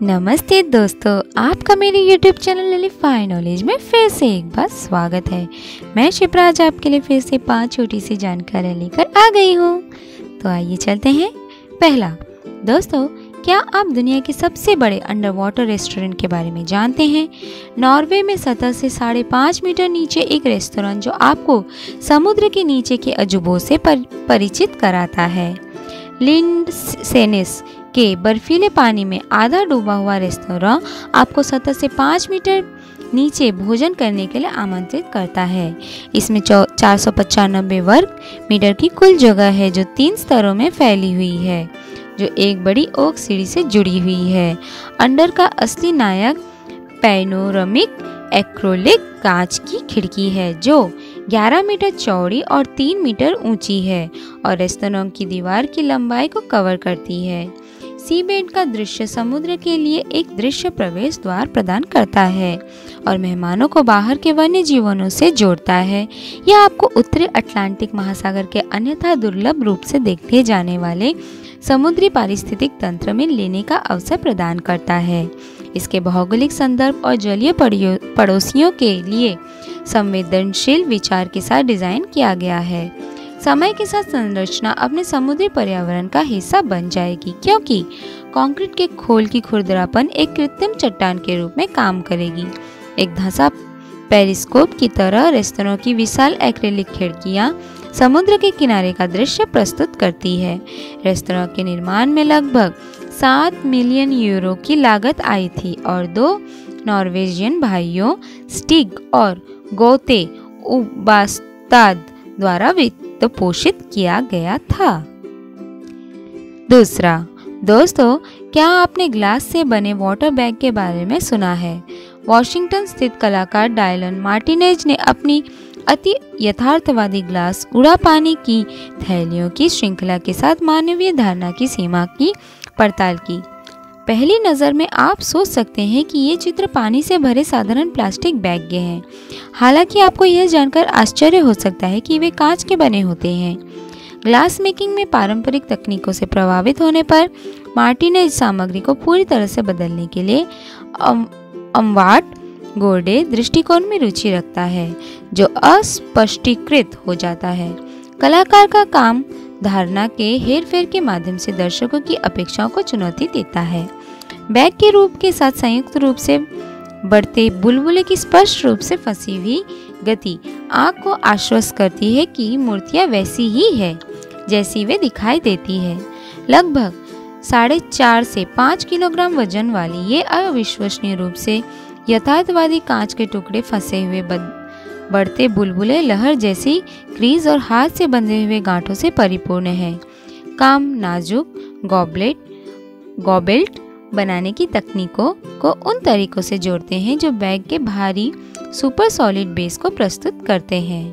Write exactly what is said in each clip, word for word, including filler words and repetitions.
नमस्ते दोस्तों, आपका मेरे YouTube चैनल लिलिफाई नॉलेज में फिर से एक बार स्वागत है। मैं शिप्रा आज आपके लिए फिर से पांच छोटी सी जानकारियाँ लेकर आ गई हूँ। तो आइए चलते हैं। पहला, दोस्तों क्या आप दुनिया के सबसे बड़े अंडर वाटर रेस्टोरेंट के बारे में जानते हैं? नॉर्वे में सतह से साढ़े पाँच मीटर नीचे एक रेस्टोरेंट जो आपको समुद्र के नीचे के अजूबों से पर, परिचित कराता है। लिंडसेनिस के बर्फीले पानी में आधा डूबा हुआ रेस्तोरां आपको सतह से पाँच मीटर नीचे भोजन करने के लिए आमंत्रित करता है। इसमें चार सौ पचानबे वर्ग मीटर की कुल जगह है जो तीन स्तरों में फैली हुई है, जो एक बड़ी ओक सीढ़ी से जुड़ी हुई है। अंडर का असली नायक पैनोरमिक एक्रोलिक कांच की खिड़की है जो ग्यारह मीटर चौड़ी और तीन मीटर ऊंची है और रेस्तोरां की दीवार की लंबाई को कवर करती है। सीबेड का दृश्य समुद्र के लिए एक दृश्य प्रवेश द्वार प्रदान करता है और मेहमानों को बाहर के वन्य जीवनों से जोड़ता है। यह आपको उत्तरी अटलांटिक महासागर के अन्यथा दुर्लभ रूप से देखे जाने वाले समुद्री पारिस्थितिक तंत्र में लेने का अवसर प्रदान करता है। इसके भौगोलिक संदर्भ और जलीय पड़ोसियों के लिए संवेदनशील विचार के साथ डिजाइन किया गया है। समय के साथ संरचना अपने समुद्री पर्यावरण का हिस्सा बन जाएगी क्योंकि कंक्रीट के खोल की खुरदरापन एक कृत्रिम चट्टान के रूप में काम करेगी। एक धंसा पेरिस्कोप की तरह रेस्तोरां की विशाल एक्रिलिक खिड़कियां समुद्र के किनारे का दृश्य प्रस्तुत करती है। रेस्तोरां के निर्माण में लगभग सात मिलियन यूरो की लागत आई थी और दो नॉर्वेजियन भाइयों स्टिग और गोते उबास्ताद द्वारा वित्त पोषित किया गया था। दूसरा, दोस्तों क्या आपने ग्लास से बने वाटर बैग के बारे में सुना है? वॉशिंगटन स्थित कलाकार डायलन मार्टिनेज ने अपनी अति यथार्थवादी ग्लास उड़ा पानी की थैलियों की श्रृंखला के साथ मानवीय धारणा की सीमा की पड़ताल की। पहली नज़र में आप सोच सकते हैं कि ये चित्र पानी से भरे साधारण प्लास्टिक बैग के हैं। हालांकि आपको यह जानकर आश्चर्य हो सकता है कि वे कांच के बने होते हैं। ग्लास मेकिंग में पारंपरिक तकनीकों से प्रभावित होने पर मार्टिनेज सामग्री को पूरी तरह से बदलने के लिए अमवाट गोर्डे दृष्टिकोण में रुचि रखता है जो अस्पष्टीकृत हो जाता है। कलाकार का काम धारणा के हेरफेर के माध्यम से दर्शकों की अपेक्षाओं को चुनौती देता है। बैग के रूप के साथ संयुक्त रूप से बढ़ते बुलबुले की स्पष्ट रूप से फंसी हुई गति आंख को आश्वस्त करती है कि मूर्तियां वैसी ही है जैसी वे दिखाई देती है। लगभग साढ़े चार से पाँच किलोग्राम वजन वाली ये अविश्वसनीय रूप से यथार्थवादी कांच के टुकड़े फंसे हुए बढ़ते बुलबुले लहर जैसी क्रीज और हाथ से बंधे हुए गांठों से परिपूर्ण है। काम नाजुक गॉबलेट गॉबेल्ट बनाने की तकनीकों को उन तरीकों से जोड़ते हैं जो बैग के भारी सुपर सॉलिड बेस को प्रस्तुत करते हैं।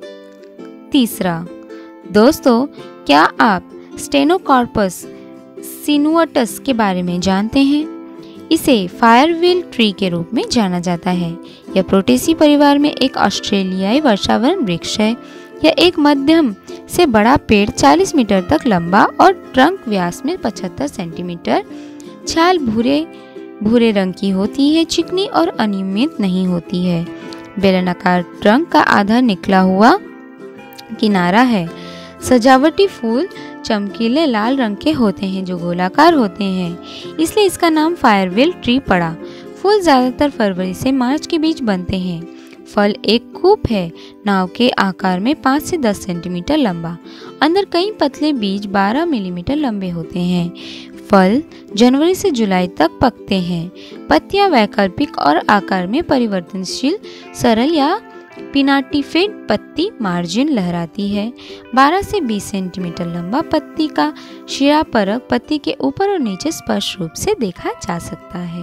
तीसरा, दोस्तों क्या आप स्टेनोकार्पस सिनुअटस के बारे में जानते हैं? इसे फायरव्हील ट्री के रूप में जाना जाता है। यह प्रोटेसी परिवार में एक ऑस्ट्रेलियाई वर्षावन वृक्ष है। यह एक मध्यम से बड़ा पेड़ चालीस मीटर तक लंबा और ट्रंक व्यास में पचहत्तर सेंटीमीटर, छाल भूरे भूरे रंग की होती है, चिकनी और अनियमित नहीं होती है। बेलनाकार ट्रंक का आधा निकला हुआ किनारा है। सजावटी फूल चमकीले लाल रंग के होते हैं जो गोलाकार होते हैं, इसलिए इसका नाम फायरव्हील ट्री पड़ा। फूल ज्यादातर फरवरी से मार्च के बीच बनते हैं। फल एक कूप है, नाव के आकार में पाँच से दस सेंटीमीटर लंबा। अंदर कई पतले बीज बारह मिलीमीटर लंबे होते हैं। फल जनवरी से जुलाई तक पकते हैं। पत्तियां वैकल्पिक और आकार में परिवर्तनशील सरल या पिनाटिफिड पत्ती मार्जिन लहराती है। बारह से बीस सेंटीमीटर लंबा पत्ती का शिरा परक पत्ती के ऊपर और नीचे स्पष्ट रूप से देखा जा सकता है।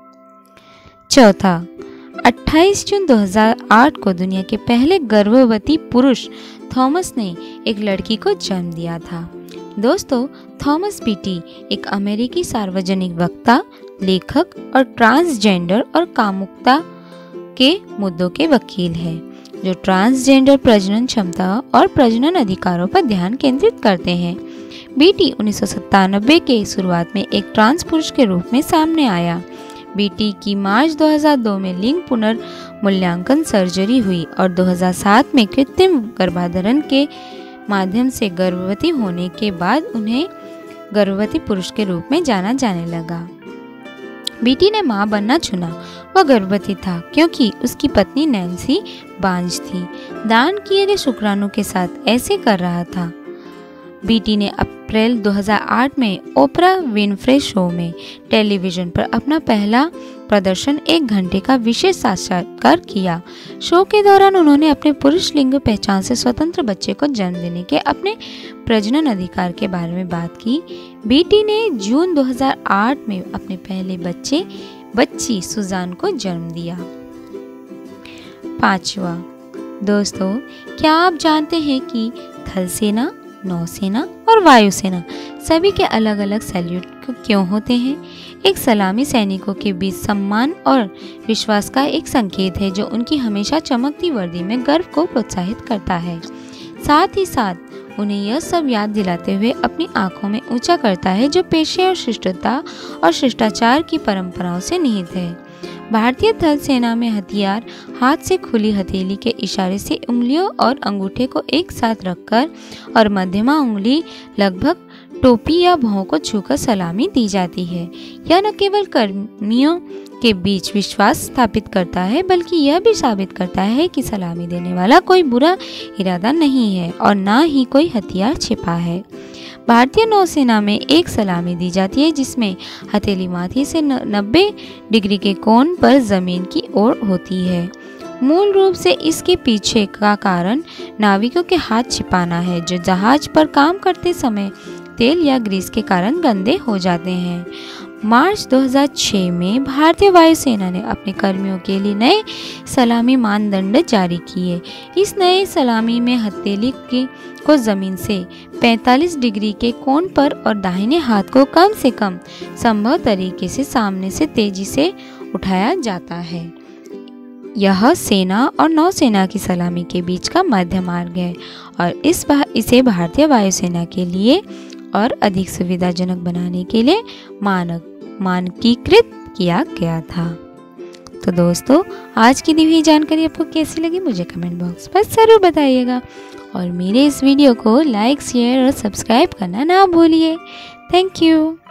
चौथा, अट्ठाईस जून दो हज़ार आठ को दुनिया के पहले गर्भवती पुरुष थॉमस ने एक लड़की को जन्म दिया था। दोस्तों थॉमस बीटी एक अमेरिकी सार्वजनिक वक्ता, लेखक और ट्रांसजेंडर और कामुकता के मुद्दों के वकील है जो ट्रांसजेंडर प्रजनन क्षमता और प्रजनन अधिकारों पर ध्यान केंद्रित करते हैं। बीटी उन्नीस सौ सत्तानबे के शुरुआत में एक ट्रांस पुरुष के रूप में सामने आया। बीटी की मार्च दो हज़ार दो में लिंग पुनर्मूल्यांकन सर्जरी हुई और दो हज़ार सात में कृत्रिम गर्भाधारण के माध्यम से गर्भवती होने के बाद उन्हें गर्भवती पुरुष के रूप में जाना जाने लगा। बीटी ने मां बनना चुना। वह गर्भवती था क्योंकि उसकी पत्नी नैन्सी बांझ थी। दान किए गए शुक्राणु के साथ ऐसे कर रहा था। बीटी ने अप्रैल दो हज़ार आठ में ओपरा विनफ्रे शो में टेलीविजन पर अपना पहला प्रदर्शन एक घंटे का विशेष साक्षात्कार किया। शो के दौरान उन्होंने अपने पुरुष लिंग पहचान से स्वतंत्र बच्चे को जन्म देने के अपने प्रजनन अधिकार के बारे में बात की। बीटी ने जून दो हज़ार आठ में अपने पहले बच्चे बच्ची सुजान को जन्म दिया। पांचवा, दोस्तों क्या आप जानते हैं कि थल सेना, नौसेना और वायुसेना सभी के अलग अलग सैल्यूट क्यों होते हैं? एक सलामी सैनिकों के बीच सम्मान और विश्वास का एक संकेत है जो उनकी हमेशा चमकती वर्दी में गर्व को प्रोत्साहित करता है। साथ ही साथ उन्हें यह सब याद दिलाते हुए अपनी आंखों में ऊंचा करता है जो पेशे और शिष्टता और शिष्टाचार की परंपराओं से निहित है। भारतीय थल सेना में हथियार हाथ से खुली हथेली के इशारे से उंगलियों और अंगूठे को एक साथ रखकर और मध्यमा उंगली लगभग टोपी या भौं को छूकर सलामी दी जाती है। यह न केवल कर्मियों के बीच विश्वास स्थापित करता है बल्कि यह भी साबित करता है कि सलामी देने वाला कोई बुरा इरादा नहीं है और न ही कोई हथियार छिपा है। भारतीय नौसेना में एक सलामी दी जाती है जिसमें हथेली माथे से नब्बे डिग्री के कोण पर जमीन की ओर होती है। मूल रूप से इसके पीछे का कारण नाविकों के हाथ छिपाना है जो जहाज पर काम करते समय तेल या ग्रीस के कारण गंदे हो जाते हैं। मार्च दो हज़ार छह में भारतीय वायुसेना ने अपने कर्मियों के लिए नए सलामी मानदंड जारी किए। इस नए सलामी में हथेली की को जमीन से पैंतालीस डिग्री के कोण पर और दाहिने हाथ को कम से कम संभव तरीके से सामने से तेजी से उठाया जाता है। यह सेना और नौसेना की सलामी के बीच का मध्य मार्ग है और इस इसे भारतीय वायुसेना के लिए और अधिक सुविधाजनक बनाने के लिए मानक मानकीकृत किया गया था। तो दोस्तों आज की दी हुई जानकारी आपको कैसी लगी मुझे कमेंट बॉक्स पर जरूर बताइएगा और मेरे इस वीडियो को लाइक, शेयर और सब्सक्राइब करना ना भूलिए। Thank you.